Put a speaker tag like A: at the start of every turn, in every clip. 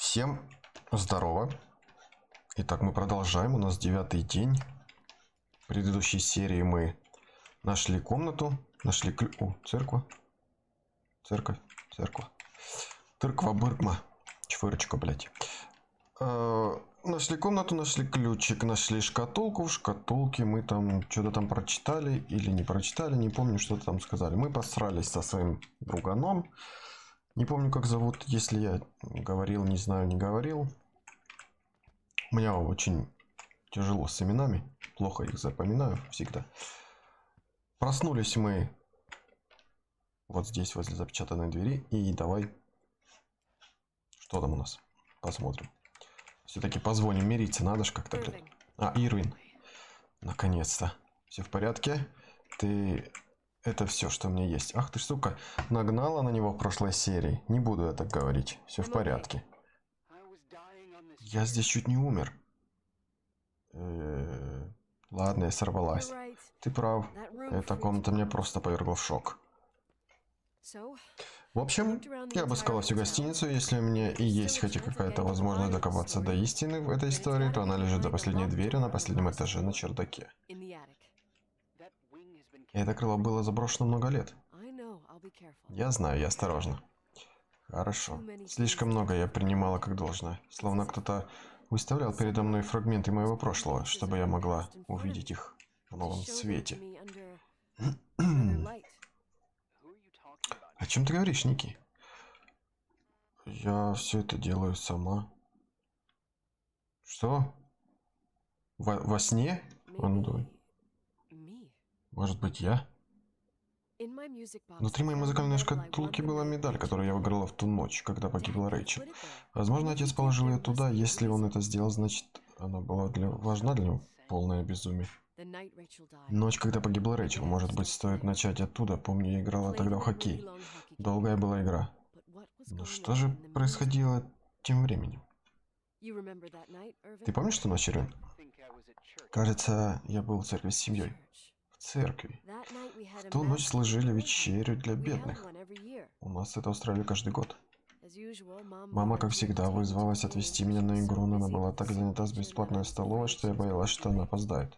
A: Всем здорово. Итак, мы продолжаем. У нас 9-й день. В предыдущей серии мы нашли комнату, нашли церковь. Тырква-быркма. Чвырочка, блядь. Нашли комнату, нашли ключик, нашли шкатулку. В шкатулке мы там что-то там прочитали или не прочитали, не помню, что-то там сказали. Мы посрались со своим друганом. Не помню, как зовут, если я говорил, не знаю, не говорил. У меня очень тяжело с именами, плохо их запоминаю всегда. Проснулись мы вот здесь, возле запечатанной двери. И давай, что там у нас? Посмотрим. Все-таки позвоним, мириться надо ж как-то, блин. Ирвин. Наконец-то. Все в порядке? Ты... Это все, что у меня есть. Ах ты, сука, нагнала на него в прошлой серии. Не буду я так говорить. Все в порядке. Я здесь чуть не умер. Ладно, я сорвалась. Ты прав. Эта комната меня просто повергла в шок. В общем, я обыскала всю гостиницу. Если у меня и есть хотя какая-то возможность докопаться до истины в этой истории, то она лежит за последней дверью на последнем этаже на чердаке. Это крыло было заброшено много лет. Я знаю, я осторожна. Хорошо. Слишком много я принимала как должное. Словно кто-то выставлял передо мной фрагменты моего прошлого, чтобы я могла увидеть их в новом свете. О чем ты говоришь, Ники? Я все это делаю сама. Что? Во сне? Может быть, я? Внутри моей музыкальной шкатулки была медаль, которую я выиграла в ту ночь, когда погибла Рэйчел. Возможно, отец положил ее туда. Если он это сделал, значит, она была важна для него. Полное безумие. Ночь, когда погибла Рэйчел. Может быть, стоит начать оттуда. Помню, я играла тогда в хоккей. Долгая была игра. Но что же происходило тем временем? Ты помнишь, что ночь, Ирвин? Кажется, я был в церкви с семьей. В церкви. В ту ночь сложили вечерю для бедных. У нас это устраивали каждый год. Мама, как всегда, вызвалась отвезти меня на игру, но она была так занята с бесплатной столовой, что я боялась, что она опоздает.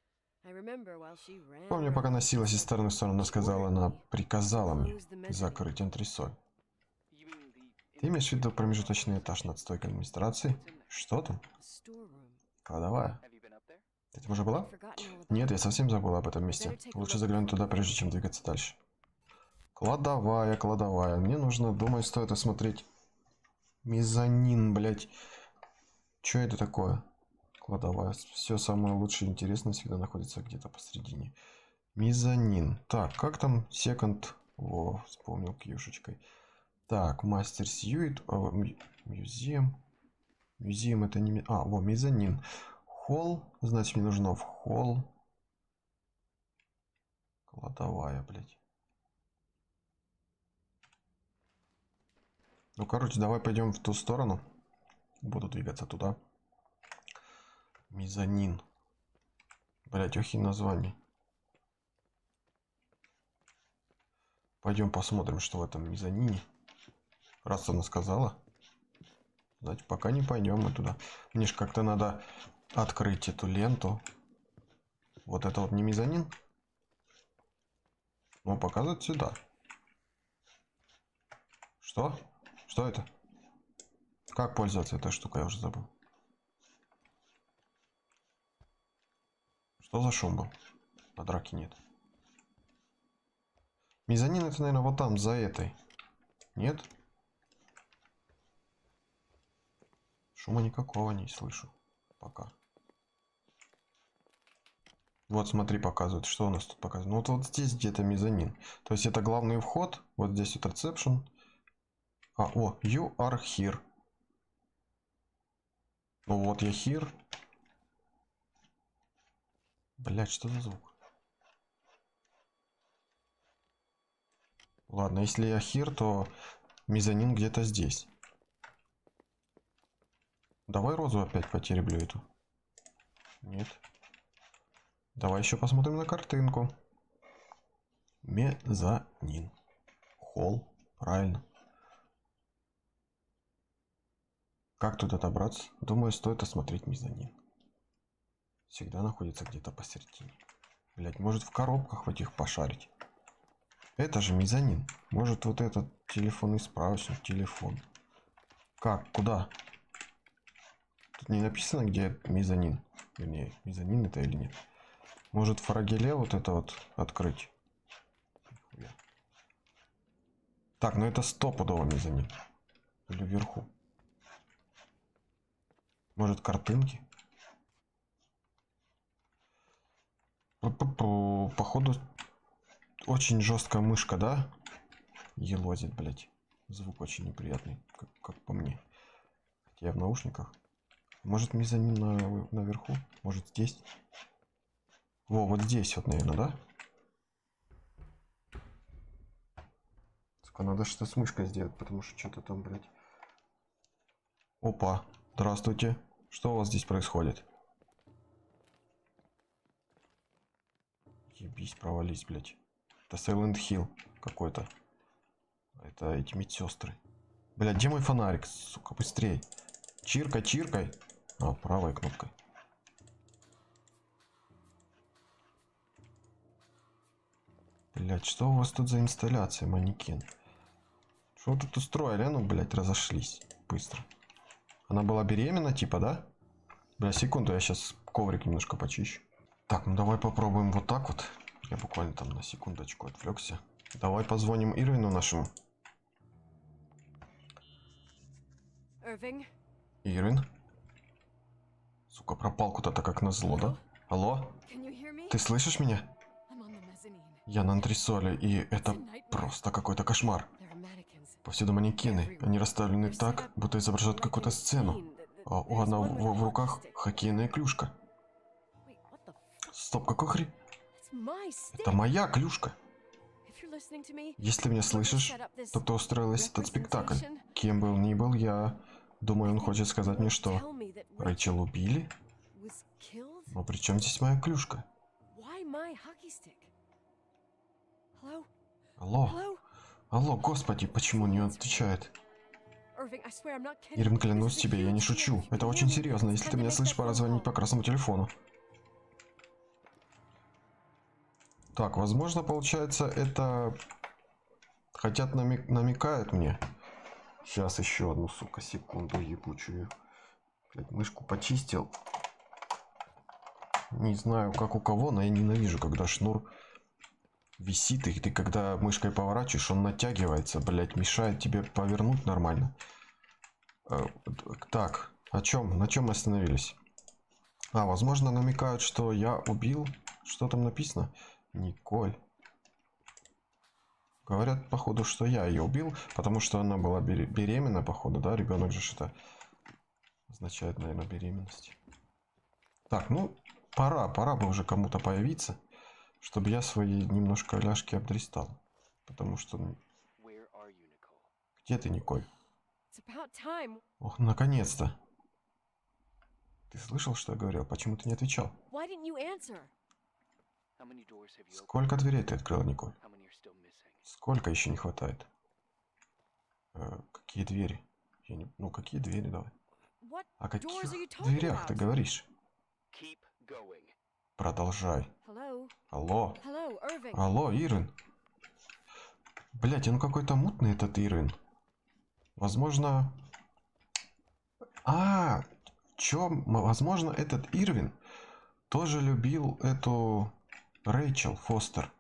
A: Помню, пока носилась из стороны в сторону, она сказала, она приказала мне закрыть антресоль. Ты имеешь в виду промежуточный этаж над стойкой администрации? Что там? Кладовая. Ты там уже была? Нет, я совсем забыла об этом месте. Лучше заглянуть туда, прежде чем двигаться дальше. Кладовая, кладовая. Мне нужно, думаю, стоит осмотреть мезонин, блять. Что это такое? Кладовая. Все самое лучшее и интересное всегда находится где-то посередине. Мезонин. Так, как там секонд? О, вспомнил кьюшечкой. Так, мастер Сьюит. Музеум. Музеум это не... мезонин. Холл. Значит, мне нужно в холл. Кладовая, блядь. Ну, короче, давай пойдем в ту сторону. Буду двигаться туда. Мезонин. Блядь, охи название. Пойдем посмотрим, что в этом мезонине. Раз она сказала. Значит, пока не пойдем мы туда. Мне ж как-то надо открыть эту ленту. Вот это вот не мезонин. Но показывает сюда. Что? Что это? Как пользоваться этой штукой, я уже забыл. Что за шум был? А драки нет. Мезонин это, наверное, вот там, за этой. Нет? Шума никакого не слышу. Пока. Вот смотри, показывает. Что у нас тут показывает? Ну вот здесь где-то мезонин. То есть это главный вход. Вот здесь вот ресепшн. You are here. Ну вот я here. Блять, что за звук? Ладно, если я here, то мезонин где-то здесь. Давай розу опять потереблю эту. Нет. Давай еще посмотрим на картинку. Мезонин. Холл. Правильно. Как туда добраться? Думаю, стоит осмотреть мезонин. Всегда находится где-то посередине. Блять, может в коробках в этих пошарить. Это же мезонин. Может вот этот телефонный справочник, телефон. Как? Куда? Тут не написано, где мезонин. Вернее, мезонин это или нет. Может в фрагеле вот это вот открыть? Так, ну это стопудово мезонин. Или вверху. Может картинки? Походу очень жесткая мышка, да? Елозит, блять. Звук очень неприятный, как по мне. Хотя я в наушниках. Может мезонин наверху? Может здесь? Во, вот здесь вот, наверное, да? Сука, надо что-то с мышкой сделать, потому что что-то там, блядь. Опа, здравствуйте. Что у вас здесь происходит? Ебись, провались, блядь. Это Silent Hill какой-то. Это эти медсестры. Блядь, где мой фонарик? Сука, быстрей. Чиркай, чиркай. А, правой кнопкой. Блядь, что у вас тут за инсталляция, манекен? Что вы тут устроили? Ну, блядь, разошлись. Быстро. Она была беременна, типа, да? Бля, секунду, я сейчас коврик немножко почищу. Так, ну давай попробуем вот так вот. Я буквально там на секундочку отвлекся. Давай позвоним Ирвину нашему. Ирвин? Сука, пропал куда-то как назло, да? Алло? Ты слышишь меня? Я на антресоле, и это просто какой-то кошмар. Повсюду манекены. Они расставлены так, будто изображают какую-то сцену. А у одного в руках хоккейная клюшка. Стоп, какой хрень? Это моя клюшка. Если меня слышишь, то кто устроил весь этот спектакль? Кем был ни был, я думаю, он хочет сказать мне, что Рэйчел убили? Но при чем здесь моя клюшка? Алло? Алло, господи, почему не отвечает? Ирвин, клянусь тебе, я не шучу. Это очень серьезно. Если ты меня слышишь, пора звонить по красному телефону. Так, возможно, получается, это... Хотят намекают мне. Сейчас еще одну, сука, секунду ебучую. Блядь, мышку почистил. Не знаю, как у кого, но я ненавижу, когда шнур висит, и ты когда мышкой поворачиваешь, он натягивается, блядь, мешает тебе повернуть нормально. Так, о чем? На чем мы остановились? А, возможно, намекают, что я убил. Что там написано? Николь. Говорят, походу, что я ее убил, потому что она была беременна, походу, да? Ребенок же что-то означает, наверное, беременность. Так, ну, пора бы уже кому-то появиться, чтобы я свои немножко ляжки обдристал. Потому что... Где ты, Николь? Ох, наконец-то. Ты слышал, что я говорил? Почему ты не отвечал? Сколько дверей ты открыла, Николь? Сколько еще не хватает? Какие двери? Я не... Ну, какие двери, давай. О каких дверях ты говоришь? Продолжай. Алло. Алло, Ирвин. Блять, он какой-то мутный, этот Ирвин. Возможно... возможно, этот Ирвин тоже любил эту Рэйчел Фостер.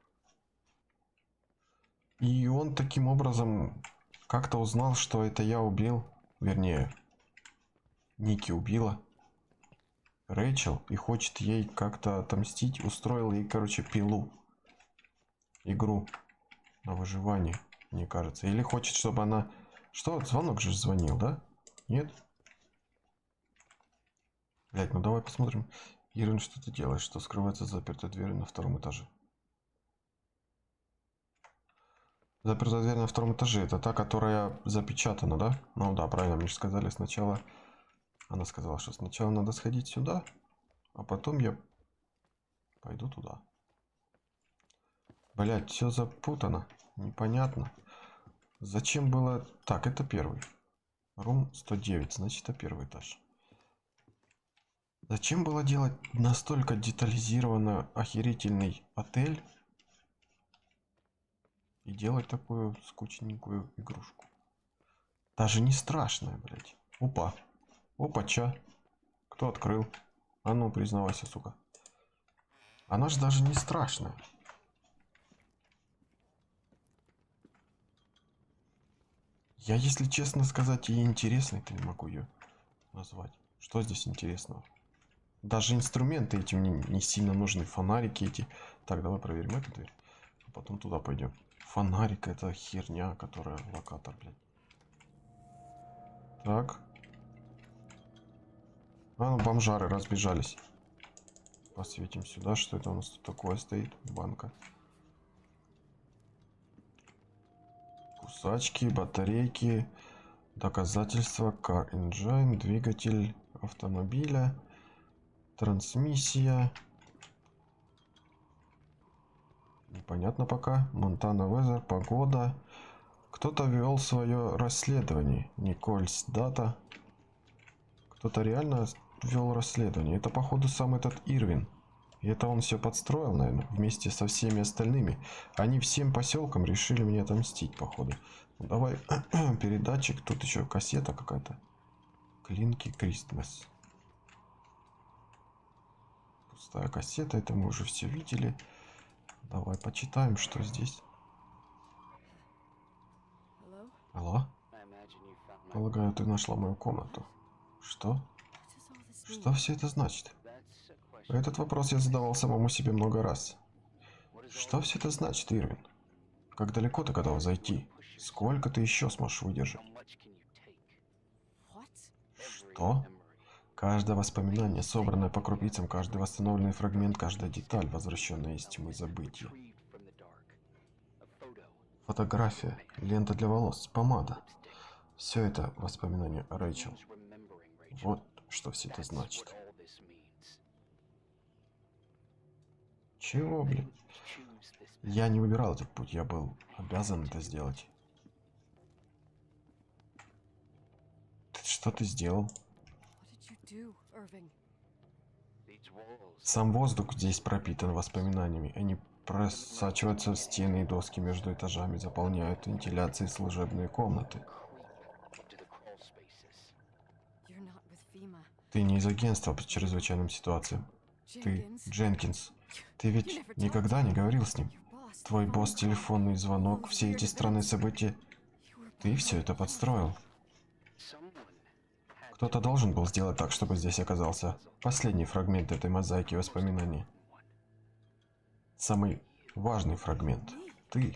A: И он таким образом как-то узнал, что это я убил. Вернее, Ники убила Рэйчел и хочет ей как-то отомстить. Устроил ей, короче, пилу. Игру на выживание, мне кажется. Или хочет, чтобы она... Что? Звонок же звонил, да? Нет? Блять, ну давай посмотрим. Ирин, что ты делаешь? Что скрывается за запертой дверью на втором этаже? Запертая дверь на втором этаже. Это та, которая запечатана, да? Ну да, правильно, мне же сказали сначала... Она сказала, что сначала надо сходить сюда, а потом я пойду туда. Блять, все запутано. Непонятно. Зачем было... Так, это первый. Рум 109, значит, это первый этаж. Зачем было делать настолько детализированно охерительный отель и делать такую скучненькую игрушку? Даже не страшная, блядь. Опа. Опа-ча. Кто открыл? А ну, признавайся, сука. Она же даже не страшная. Я, если честно сказать, и интересной-то не могу ее назвать. Что здесь интересного? Даже инструменты этим не сильно нужны. Фонарики эти. Так, давай проверим эту дверь. А потом туда пойдем. Фонарик — это херня, которая локатор, блядь. Так. А, ну бомжары разбежались. Посветим сюда. Что это у нас тут такое стоит? Банка. Кусачки, батарейки. Доказательства. Car engine. Двигатель автомобиля. Трансмиссия. Непонятно пока. Монтана Везер. Погода. Кто-то вел свое расследование. Никольс Дата. Кто-то реально вел расследование. Это, походу, сам этот Ирвин. И это он все подстроил, наверное, вместе со всеми остальными. Они всем поселкам решили мне отомстить, походу. Ну, давай, передатчик. Тут еще кассета какая-то. Клинки Кристмас. Пустая кассета, это мы уже все видели. Давай почитаем, что здесь. Алло? Полагаю, ты нашла мою комнату. Что? Что все это значит? Этот вопрос я задавал самому себе много раз. Что все это значит, Ирвин? Как далеко ты готов зайти? Сколько ты еще сможешь выдержать? Что? Каждое воспоминание, собранное по крупицам, каждый восстановленный фрагмент, каждая деталь, возвращенная из тьмы забытия. Фотография, лента для волос, помада. Все это воспоминания о Рэйчел. Вот что все это значит. Чего, блин? Я не выбирал этот путь, я был обязан это сделать. Что ты сделал? Сам воздух здесь пропитан воспоминаниями. Они просачиваются в стены и доски между этажами, заполняют вентиляцией служебные комнаты. Ты не из агентства по чрезвычайным ситуациям. Ты Дженкинс. Ты ведь никогда не говорил с ним. Твой босс, телефонный звонок, все эти странные события. Ты все это подстроил. Кто-то должен был сделать так, чтобы здесь оказался последний фрагмент этой мозаики воспоминаний. Самый важный фрагмент. Ты.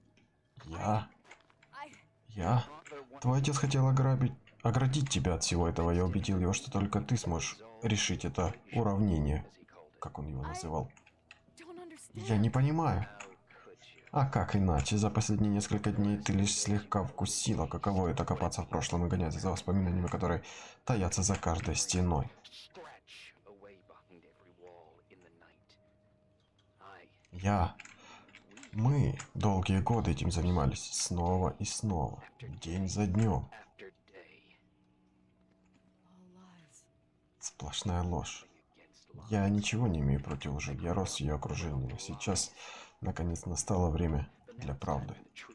A: Я. Твой отец хотел оградить тебя от всего этого. Я убедил его, что только ты сможешь решить это уравнение, как он его называл. Я не понимаю. А как иначе? За последние несколько дней ты лишь слегка вкусила, каково это копаться в прошлом и гоняться за воспоминаниями, которые таятся за каждой стеной. Мы долгие годы этим занимались, снова и снова, день за днем. Сплошная ложь. Я ничего не имею против лжи, я рос в ее окружении, но сейчас, наконец, настало время для правды.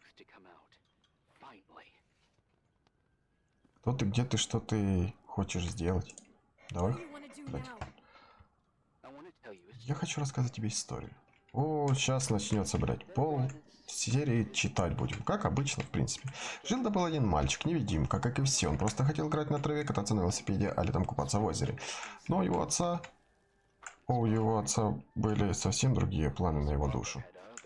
A: Кто ты, где ты, что ты хочешь сделать? Давай, блядь. Я хочу рассказать тебе историю. О, сейчас начнется, блядь, пол серии читать будем. Как обычно, в принципе. Жил-да был один мальчик, невидимка, как и все. Он просто хотел играть на траве, кататься на велосипеде, а летом купаться в озере. Но у его отца были совсем другие планы на его душу.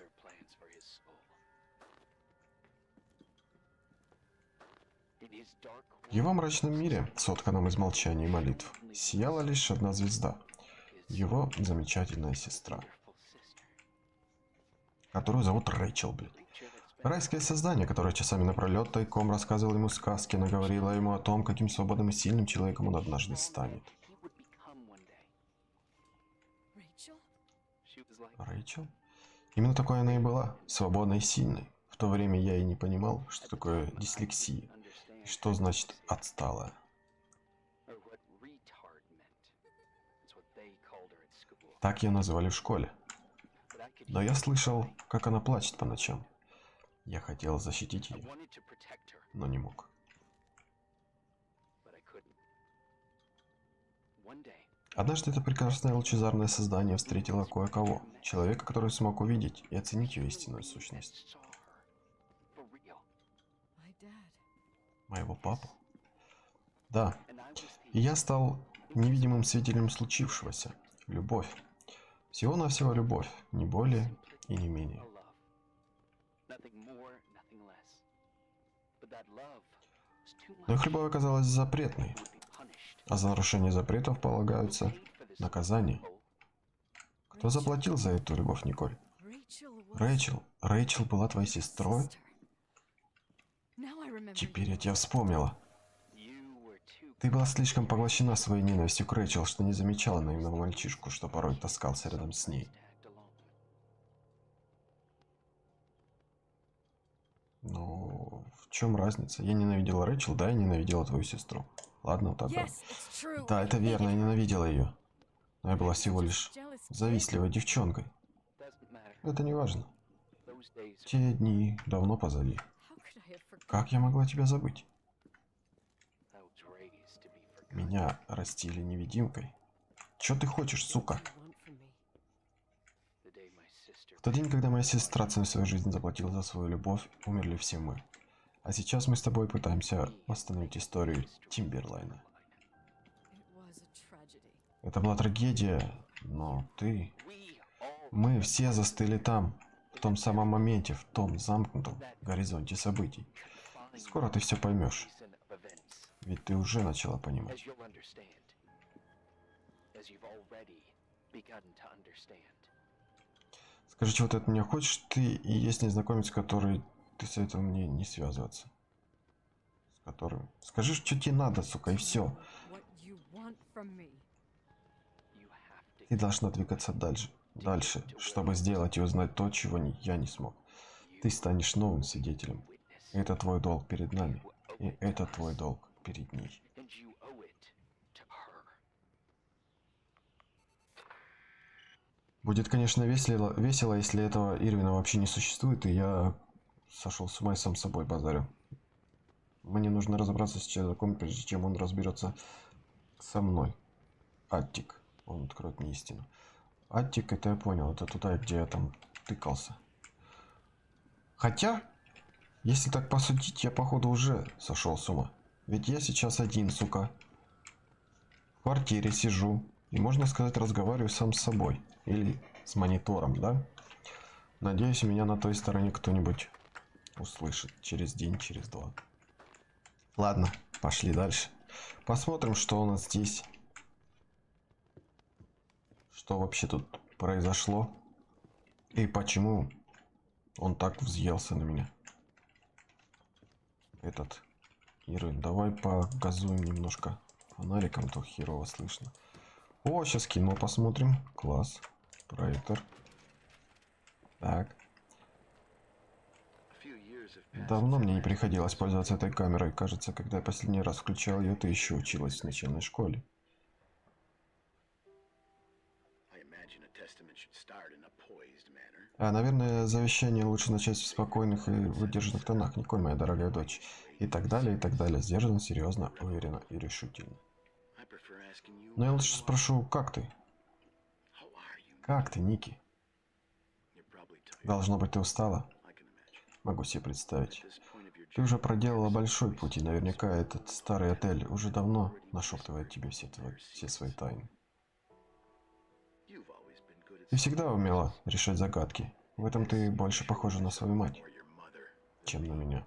A: В его мрачном мире, сотканном из молчания и молитв, сияла лишь одна звезда. Его замечательная сестра, которую зовут Рэйчел, блядь. Райское создание, которое часами напролет тайком рассказывало ему сказки, наговорило ему о том, каким свободным и сильным человеком он однажды станет. Рэйчел? Именно такой она и была, свободной и сильной. В то время я и не понимал, что такое дислексия, и Что значит отсталая? Так ее называли в школе. Но я слышал, как она плачет по ночам. Я хотел защитить ее, но не мог. Однажды это прекрасное лучезарное создание встретило кое-кого. Человека, который смог увидеть и оценить ее истинную сущность. Моего папу? Да. И я стал невидимым свидетелем случившегося. Любовь. Всего-навсего любовь. Не более и не менее. Но их любовь оказалась запретной. А за нарушение запретов полагаются наказания. Кто заплатил за эту любовь, Николь? Рэйчел. Рэйчел была твоей сестрой? Теперь я тебя вспомнила. Ты была слишком поглощена своей ненавистью к Рэйчел, что не замечала наивного мальчишку, что порой таскался рядом с ней. Ну, в чем разница? Я ненавидела Рэйчел, да, я ненавидела твою сестру. Ладно, вот так. Да, это верно, я ненавидела ее. Но я была всего лишь завистливой девчонкой. Это не важно. Те дни давно позади. Как я могла тебя забыть? Меня растили невидимкой. Чё ты хочешь, сука? В тот день, когда моя сестра ценой своей жизни заплатила за свою любовь, умерли все мы. А сейчас мы с тобой пытаемся восстановить историю Тимберлайна. Это была трагедия, но ты... Мы все застыли там, в том самом моменте, в том замкнутом горизонте событий. Скоро ты все поймешь. Ведь ты уже начала понимать. Скажи, чего ты от меня хочешь? Ты и есть незнакомец, который... Ты советовал мне не связываться. С которым... Скажи, что тебе надо, сука, и все. Ты должна двигаться дальше, чтобы сделать и узнать то, чего я не смог. Ты станешь новым свидетелем. Это твой долг перед нами. И это твой долг перед ней. Будет, конечно, весело, если этого Ирвина вообще не существует, и я сошел с ума и сам собой базарю. Мне нужно разобраться с человеком, прежде чем он разберется со мной. Аттик. Он откроет мне истину. Аттик, это я понял. Это туда, где я там тыкался. Хотя, если так посудить, я походу уже сошел с ума. Ведь я сейчас один, сука. В квартире сижу. И, можно сказать, разговариваю сам с собой. Или с монитором, да? Надеюсь, меня на той стороне кто-нибудь услышит. Через день, через два. Ладно, пошли дальше. Посмотрим, что у нас здесь. Что вообще тут произошло. И почему он так взъелся на меня. Этот Ирвин, давай погазуем немножко фонариком, то херово слышно. О, сейчас кино посмотрим. Класс. Проектор. Так. Давно мне не приходилось пользоваться этой камерой. Кажется, когда я последний раз включал ее, ты еще училась в начальной школе. Наверное, завещание лучше начать в спокойных и выдержанных тонах, Николь, моя дорогая дочь. И так далее, и так далее. Сдержанно, серьезно, уверенно и решительно. Но я лучше спрошу, как ты? Как ты, Ники? Должно быть, ты устала? Могу себе представить. Ты уже проделала большой путь, и наверняка этот старый отель уже давно нашептывает тебе все свои тайны. Ты всегда умела решать загадки. В этом ты больше похожа на свою мать, чем на меня.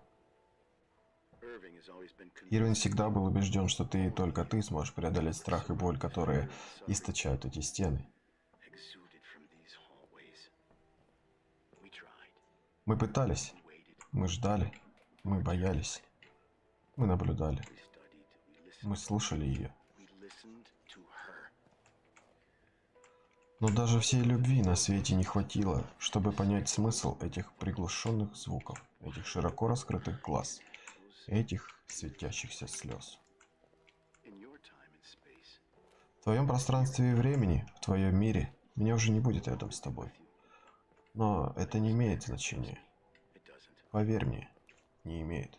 A: Ирвин всегда был убежден, что ты и только ты сможешь преодолеть страх и боль, которые источают эти стены. Мы пытались, мы ждали, мы боялись, мы наблюдали, мы слушали ее. Но даже всей любви на свете не хватило, чтобы понять смысл этих приглушенных звуков, этих широко раскрытых глаз, этих светящихся слез. В твоем пространстве и времени, в твоем мире, меня уже не будет рядом с тобой. Но это не имеет значения. Поверь мне, не имеет.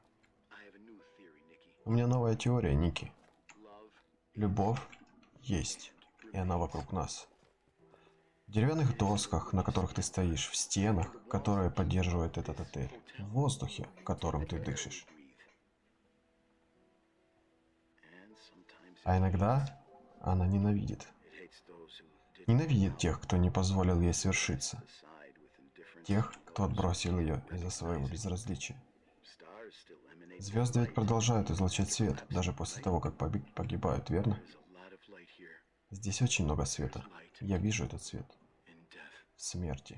A: У меня новая теория, Ники. Любовь есть, и она вокруг нас. В деревянных досках, на которых ты стоишь, в стенах, которые поддерживают этот отель, в воздухе, которым ты дышишь. А иногда она ненавидит. Ненавидит тех, кто не позволил ей свершиться. Тех, кто отбросил ее из-за своего безразличия. Звезды ведь продолжают излучать свет, даже после того, как погибают, верно? Здесь очень много света. Я вижу этот свет. В смерти.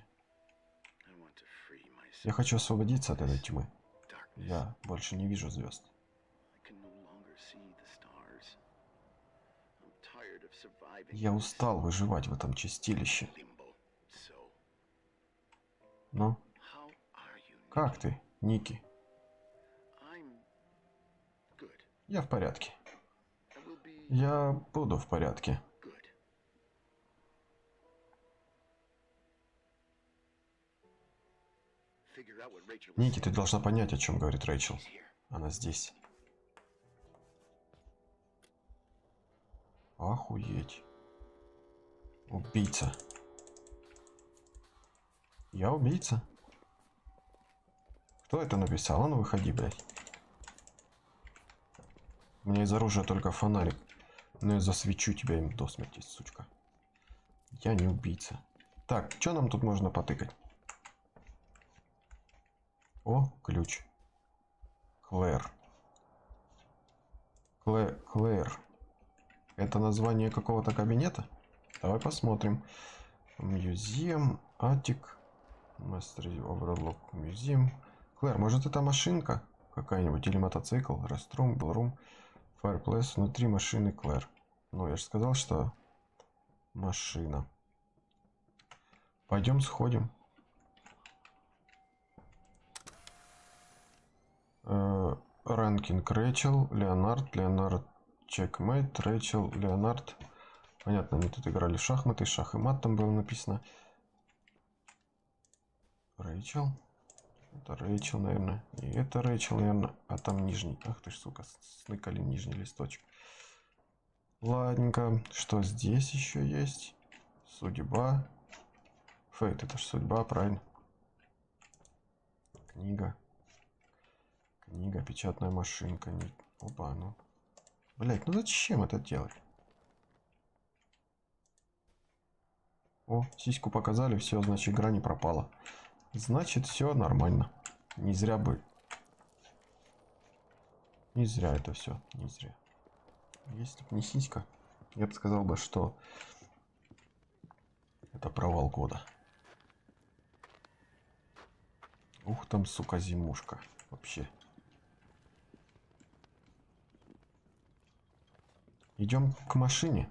A: Я хочу освободиться от этой тьмы. Я больше не вижу звезд. Я устал выживать в этом чистилище. Ну? Как ты, Ники? Я в порядке. Я буду в порядке. Ники, ты должна понять, о чем говорит Рэйчел. Она здесь. Охуеть. Убийца. Я убийца? Кто это написал? А ну выходи, блядь. У меня из оружия только фонарик. Но я засвечу тебя им до смерти, сучка. Я не убийца. Так, что нам тут можно потыкать? О, ключ. Клэр. Клэр. Это название какого-то кабинета? Давай посмотрим. Мьюзием, атик. Мастер Overlock Мьюзием. Клэр, может это машинка какая-нибудь? Или мотоцикл? Restroom, Ballroom, Fireplace. Внутри машины Клэр. Ну, я же сказал, что машина. Пойдем сходим. Ранкинг Рэйчел, Леонард, Чекмейт, Рэйчел, Леонард. Понятно, они тут играли в шахматы, шах и мат там было написано. Рэйчел. Это Рэйчел, наверное. И это Рэйчел, наверное. А там нижний. Ах ты ж, сука, сныкали нижний листочек. Ладненько. Что здесь еще есть? Судьба. Фейт, это ж судьба, правильно? Книга. Книга, печатная машинка. Не... Опа, ну. Блять, ну зачем это делать? О, сиську показали, все, значит, игра не пропала. Значит, все нормально. Не зря бы. Не зря это все, не зря. Если бы не сиська, я бы сказал бы, что это провал года. Ух, там, сука, зимушка. Вообще. Идем к машине.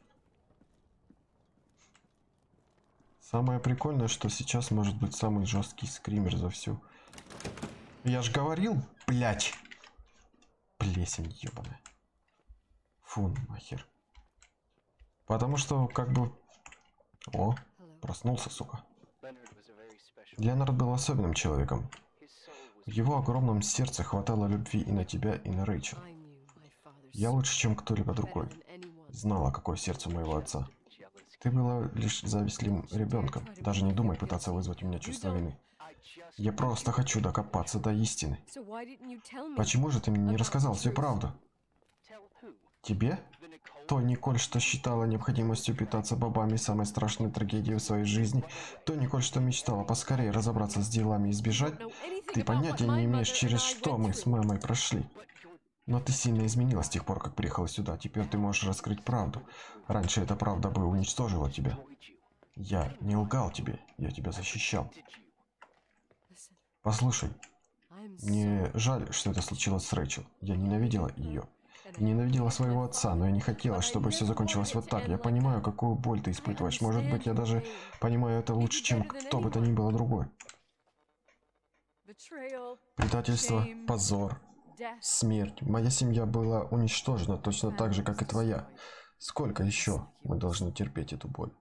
A: Самое прикольное, что сейчас может быть самый жесткий скример за всю. Я ж говорил, блять. Плесень ебаная. Фу, нахер. Потому что, как бы... О, проснулся, сука. Леонард был особенным человеком. В его огромном сердце хватало любви и на тебя, и на Рэйчел. Я лучше, чем кто-либо другой, знала, какое сердце у моего отца. Ты была лишь завистливым ребенком. Даже не думай пытаться вызвать у меня чувство вины. Я просто хочу докопаться до истины. Почему же ты мне не рассказал всю правду? Тебе? То Николь, что считала необходимостью питаться бобами самой страшной трагедией в своей жизни, то Николь, что мечтала поскорее разобраться с делами и сбежать, ты понятия не имеешь, через что мы с мамой прошли. Но ты сильно изменилась с тех пор, как приехала сюда. Теперь ты можешь раскрыть правду. Раньше эта правда бы уничтожила тебя. Я не лгал тебе, я тебя защищал. Послушай, мне жаль, что это случилось с Рэйчел. Я ненавидела ее. Ненавидела своего отца, но я не хотела, чтобы все закончилось вот так. Я понимаю, какую боль ты испытываешь. Может быть, я даже понимаю это лучше, чем кто бы то ни было другой. Предательство, позор. Смерть. Моя семья была уничтожена точно так же, как и твоя. Сколько еще мы должны терпеть эту боль?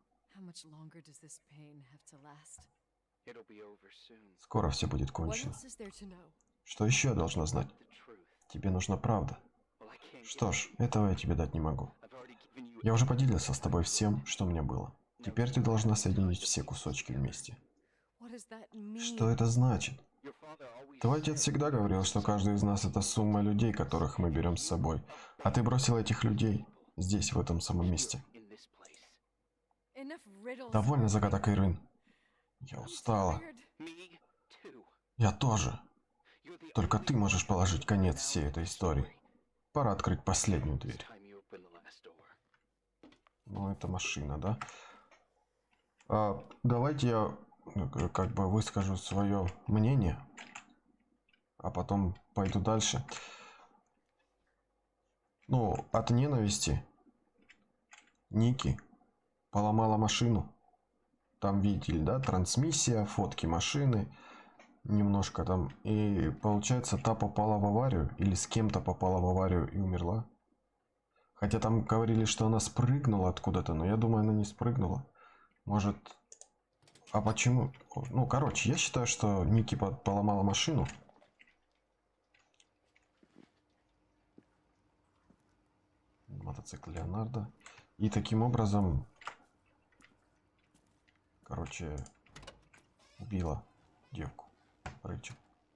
A: Скоро все будет кончено. Что еще я должна знать? Тебе нужна правда. Что ж, этого я тебе дать не могу. Я уже поделился с тобой всем, что у меня было. Теперь ты должна соединить все кусочки вместе. Что это значит? Твой отец всегда говорил, что каждый из нас это сумма людей, которых мы берем с собой. А ты бросил этих людей здесь, в этом самом месте. Довольно загадок, Ирвин. Я устала. Я тоже. Только ты можешь положить конец всей этой истории. Пора открыть последнюю дверь. Ну, это машина, да? Давайте я как бы выскажу свое мнение, а потом пойду дальше. Ну, от ненависти Ники поломала машину. Там видели, да, трансмиссия, фотки машины, немножко там. И получается, та попала в аварию, или с кем-то попала в аварию и умерла. Хотя там говорили, что она спрыгнула откуда-то, но я думаю, она не спрыгнула. Может... А почему? Ну, короче, я считаю, что Ники поломала машину. Мотоцикл Леонардо. И таким образом... Короче, убила девку, Рэйчел.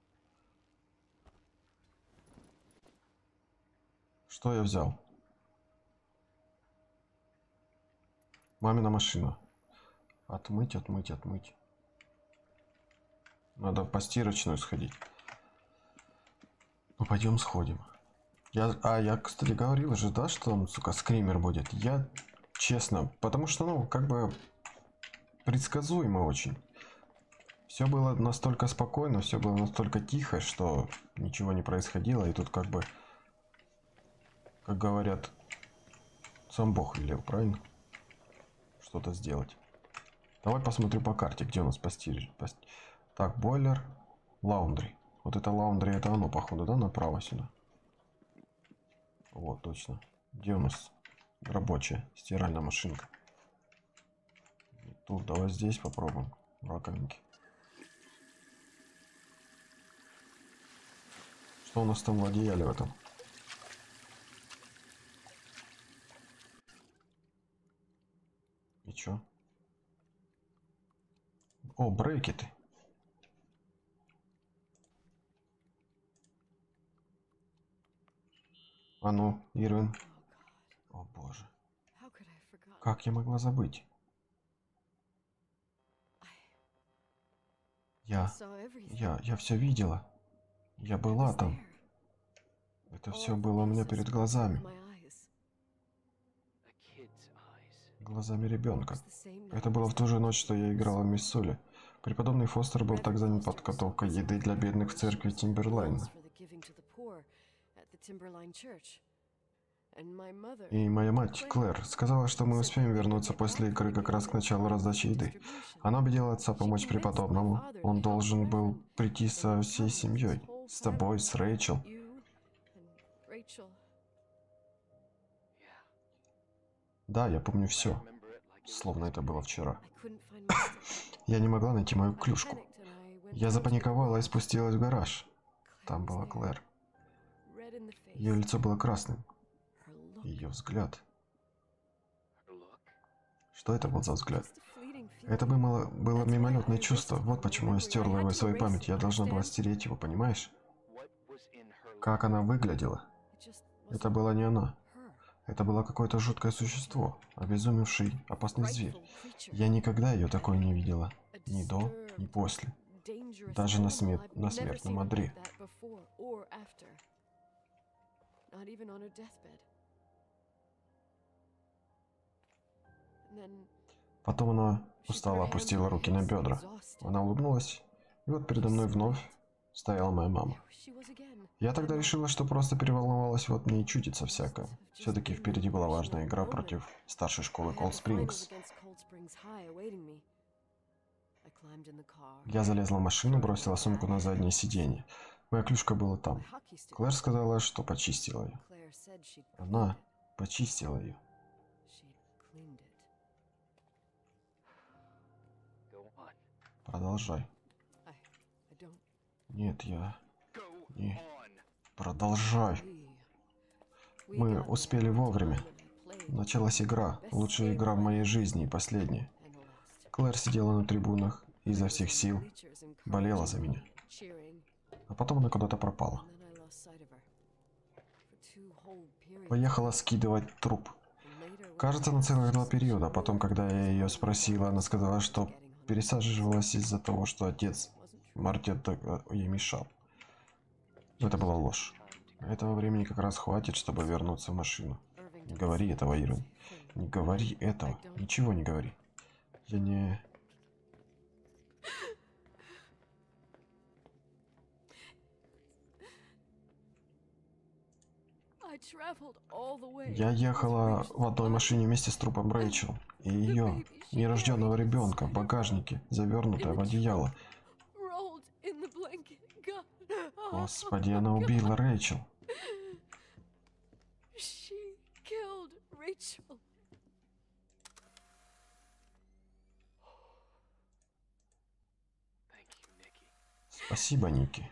A: Что я взял? Мамина машина. Отмыть, отмыть, отмыть. Надо в постирочную сходить. Ну, пойдем сходим. Я, кстати, говорил же, да, что там, сука, скример будет. Я, честно, потому что, ну, как бы... предсказуемо очень. Все было настолько спокойно, все было настолько тихо, что ничего не происходило. И тут как бы, как говорят, сам Бог велел, правильно? Что-то сделать. Давай посмотрим по карте, где у нас постель. Так, бойлер, лаундри. Вот это лаундри, это оно, походу, да, направо сюда. Вот, точно. Где у нас рабочая стиральная машинка? Тут, давай здесь попробуем. Раковинки. Что у нас там в одеяле в этом? И чё? О, брекеты. А ну, Ирвин. О боже. Как я могла забыть? Я все видела. Я была там. Это все было у меня перед глазами. Глазами ребенка. Это было в ту же ночь, что я играла в Мисс Соли. Преподобный Фостер был так занят подготовкой еды для бедных в церкви Тимберлайна. И моя мать, Клэр, сказала, что мы успеем вернуться после игры как раз к началу раздачи еды. Она убедила отца помочь преподобному. Он должен был прийти со всей семьей. С тобой, с Рэйчел. Да, я помню все. Словно это было вчера. Я не могла найти мою клюшку. Я запаниковала и спустилась в гараж. Там была Клэр. Ее лицо было красным. Ее взгляд. Что это был за взгляд? Это было мимолетное чувство. Вот почему я стерла его из своей памяти. Я должна была стереть его, понимаешь? Как она выглядела? Это была не она. Это было какое-то жуткое существо, обезумевший, опасный зверь. Я никогда ее такой не видела. Ни до, ни после. Даже на смертном одре. Потом она устало опустила руки на бедра. Она улыбнулась, и вот передо мной вновь стояла моя мама. Я тогда решила, что просто переволновалась, вот мне и чудится всякое. Все-таки впереди была важная игра против старшей школы Колд Спрингс. Я залезла в машину, бросила сумку на заднее сиденье. Моя клюшка была там. Клэр сказала, что почистила ее. Она почистила ее. Продолжай. Нет, я... Не. Продолжай. Мы успели вовремя. Началась игра. Лучшая игра в моей жизни и последняя. Клэр сидела на трибунах и изо всех сил болела за меня. А потом она куда-то пропала. Поехала скидывать труп. Кажется, на целых 2 периода. Потом, когда я ее спросила, она сказала, что пересаживалась из-за того, что отец Марти ей мешал. Но это была ложь. Этого времени как раз хватит, чтобы вернуться в машину. Не говори этого, Ирвин. Не говори этого. Ничего не говори. Я не... Я ехала в одной машине вместе с трупом Рэйчел и ее нерожденного ребенка в багажнике, завернутая в одеяло. Господи, она убила Рэйчел. Спасибо, Ники.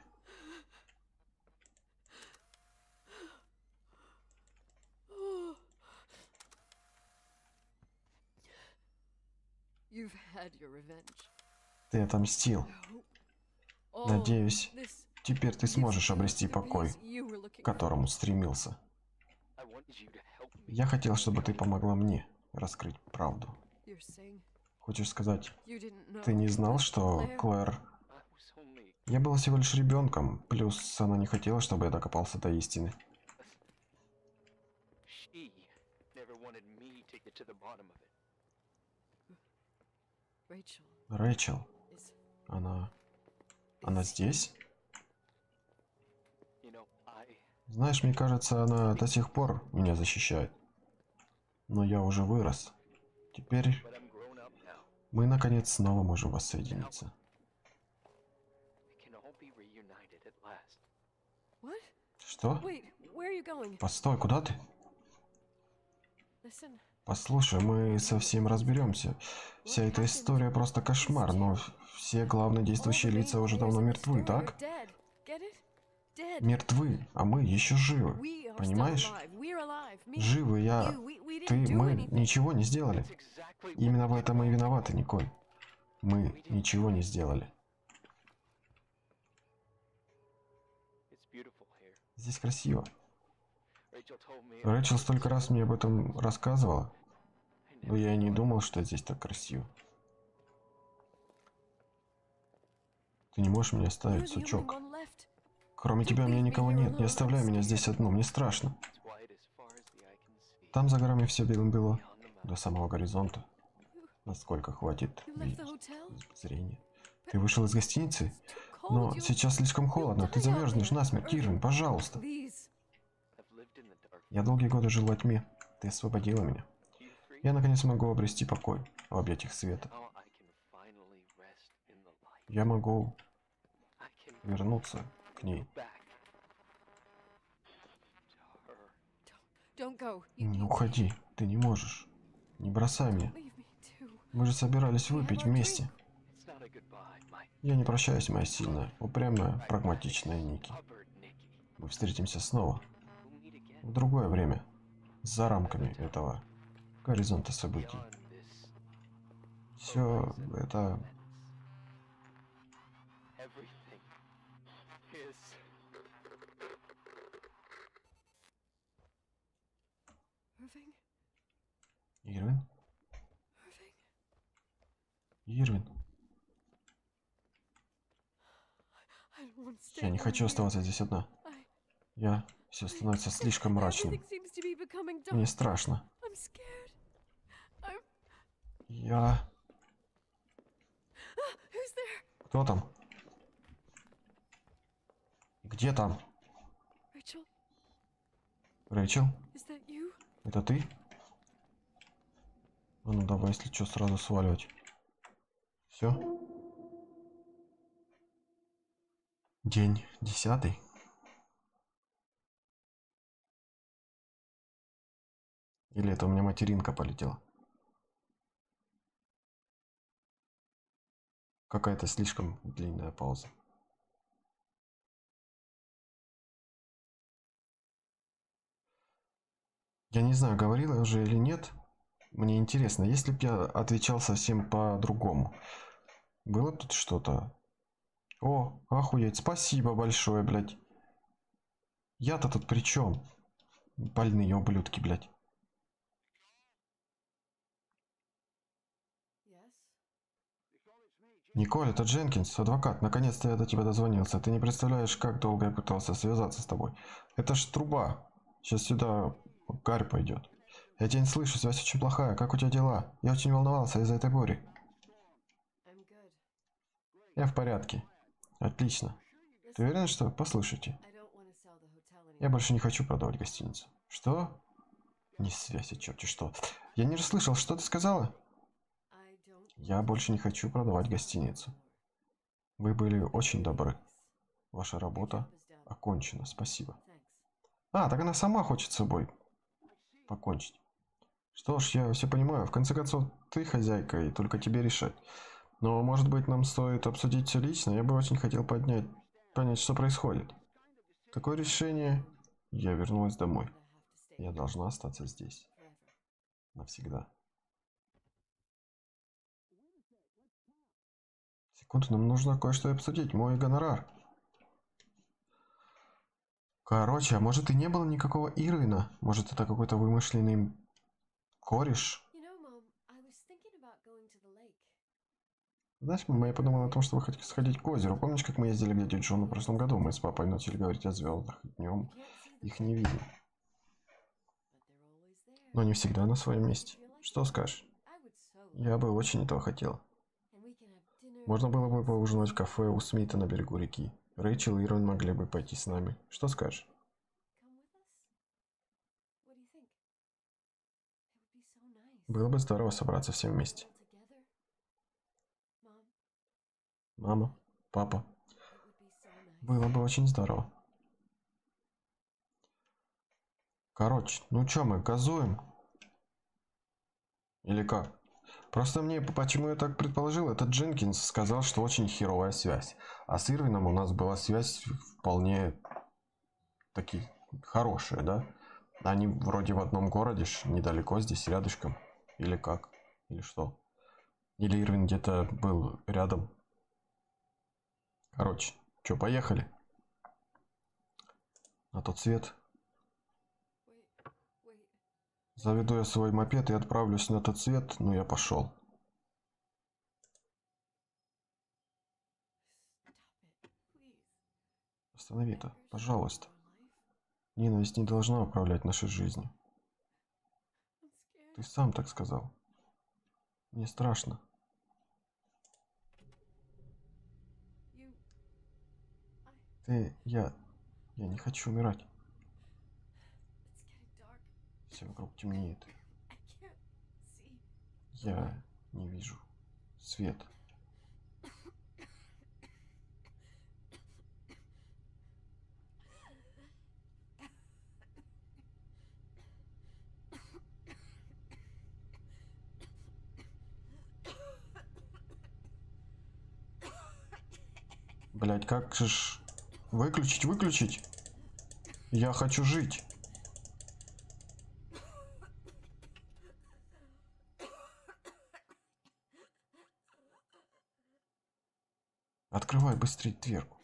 A: Ты отомстил. Надеюсь, теперь ты сможешь обрести покой, к которому стремился. Я хотел, чтобы ты помогла мне раскрыть правду. Хочешь сказать, ты не знал, что Клэр... Я был всего лишь ребенком, плюс она не хотела, чтобы я докопался до истины. Рэйчел, она здесь? Знаешь, мне кажется, она до сих пор меня защищает. Но я уже вырос. Теперь мы наконец снова можем воссоединиться. Что? Постой, куда ты? Послушай, мы совсем разберемся. Вся эта история просто кошмар, но все главные действующие лица уже давно мертвы, так? Мертвы, а мы еще живы. Понимаешь? Живы, мы ничего не сделали. Именно в этом мы и виноваты, Николь. Мы ничего не сделали. Здесь красиво. Рэйчел столько раз мне об этом рассказывала, но я и не думал, что здесь так красиво. Ты не можешь меня оставить, сучок. Кроме тебя у меня никого нет, не оставляй меня здесь одну, мне страшно. Там за горами все белым-бело, до самого горизонта. Насколько хватит видеть зрения. Ты вышел из гостиницы? Но сейчас слишком холодно, ты замерзнешь насмерть, Ирвин, пожалуйста. Я долгие годы жил во тьме, ты освободила меня. Я наконец могу обрести покой в объятиях света. Я могу вернуться к ней. Не уходи, ты не можешь. Не бросай меня. Мы же собирались выпить вместе. Я не прощаюсь, моя сильная, упрямая, прагматичная Ники. Мы встретимся снова. В другое время. За рамками этого горизонта событий. Все это... Ирвин? Ирвин? Я не хочу оставаться здесь одна. Все становится слишком мрачным. Мне страшно. Кто там? Где там? Рэйчел? Это ты? А ну давай, если что, сразу сваливать. Все? День 10. Или это у меня материнка полетела? Какая-то слишком длинная пауза. Я не знаю, говорила уже или нет. Мне интересно, если бы я отвечал совсем по-другому, было тут что-то? О, охуеть, спасибо большое, блядь. Я-то тут при чем? Больные ублюдки, блядь. Николь, это Дженкинс, адвокат. Наконец-то я до тебя дозвонился. Ты не представляешь, как долго я пытался связаться с тобой. Это ж труба. Сейчас сюда гарь пойдет. Я тебя не слышу, связь очень плохая. Как у тебя дела? Я очень волновался из-за этой бури. Я в порядке. Отлично. Ты уверен, что... Послушайте. Я больше не хочу продавать гостиницу. Что? Не связь, черти что. Я не расслышал, что ты сказала? Я больше не хочу продавать гостиницу. Вы были очень добры. Ваша работа окончена, спасибо. А, так она сама хочет с собой покончить. Что ж, я все понимаю. В конце концов, ты хозяйка, и только тебе решать. Но, может быть, нам стоит обсудить все лично? Я бы очень хотел понять, что происходит. Такое решение... Я вернулась домой. Я должна остаться здесь. Навсегда. Секунду, нам нужно кое-что обсудить. Мой гонорар. Короче, а может и не было никакого Ирвина? Может это какой-то вымышленный кореш? Знаешь, мама, я подумал о том, что вы хотите сходить к озеру. Помнишь, как мы ездили к дяде Джону в прошлом году? Мы с папой начали говорить о звездах. Днем их не видим. Но они всегда на своем месте. Что скажешь? Я бы очень этого хотел. Можно было бы поужинать в кафе у Смита на берегу реки. Рэйчел и Ирвин могли бы пойти с нами. Что скажешь? Было бы здорово собраться всем вместе. Мама, папа. Было бы очень здорово. Короче, ну чё, мы газуем? Или как? Просто мне, почему я так предположил, этот Дженкинс сказал, что очень херовая связь. А с Ирвином у нас была связь вполне таки хорошая, да? Они вроде в одном городе, недалеко здесь, рядышком. Или как? Или что? Или Ирвин где-то был рядом. Короче, чё, поехали? На тот свет. Заведу я свой мопед и отправлюсь на тот свет, ну я пошел. Останови это, пожалуйста. Ненависть не должна управлять нашей жизнью. Ты сам так сказал. Мне страшно. Я не хочу умирать. Все вокруг темнеет. Я не вижу свет. Блять, как же ж... Выключить? Я хочу жить. Открывай быстрее дверку.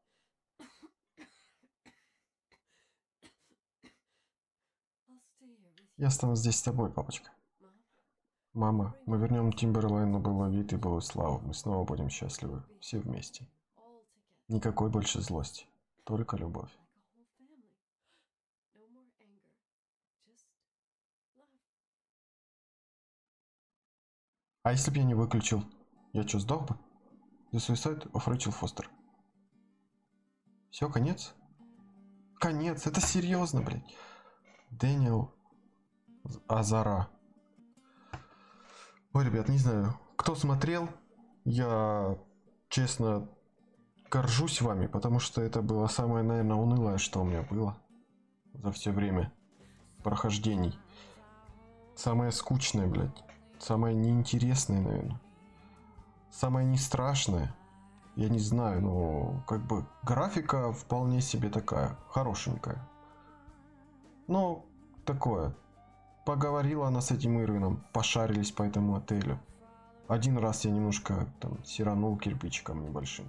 A: Я останусь здесь с тобой, папочка. Мама, мы вернем Тимберлайну было вид и былую славу. Мы снова будем счастливы. Все вместе. Никакой больше злости. Только любовь. А если бы я не выключил? Я что, сдох бы? The Suicide of Rachel Foster. Все, конец? Конец, это серьезно, блядь. Дэниел Азара. Ой, ребят, не знаю, кто смотрел. Я, честно, горжусь вами, потому что это было самое, наверное, унылое, что у меня было за все время прохождений. Самое скучное, блядь. Самое неинтересное, наверное. Самое не страшное. Я не знаю, но как бы графика вполне себе такая, хорошенькая. Ну, такое. Поговорила она с этим Ирвином, пошарились по этому отелю. Один раз я немножко там сиранул кирпичиком небольшим.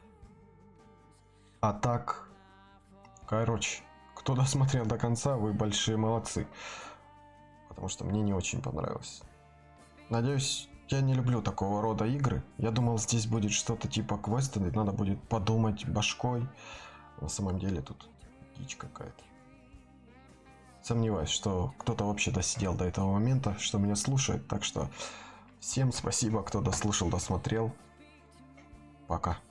A: А так, короче, кто досмотрел до конца, вы большие молодцы. Потому что мне не очень понравилось. Надеюсь, я не люблю такого рода игры. Я думал, здесь будет что-то типа квеста, и надо будет подумать башкой. На самом деле тут дичь какая-то. Сомневаюсь, что кто-то вообще досидел до этого момента, что меня слушает. Так что всем спасибо, кто дослушал, досмотрел. Пока.